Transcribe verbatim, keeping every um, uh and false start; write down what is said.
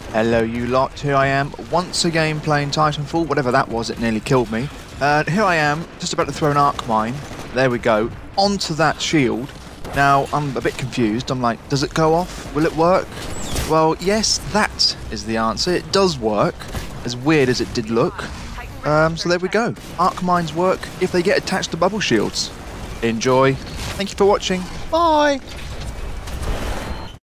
Hello you lot, here I am once again playing Titanfall, whatever that was, it nearly killed me. And here I am, just about to throw an arc mine, there we go, onto that shield. Now, I'm a bit confused, I'm like, does it go off? Will it work? Well, yes, that is the answer, it does work, as weird as it did look. Um, so there we go, arc mines work if they get attached to bubble shields. Enjoy, thank you for watching, bye!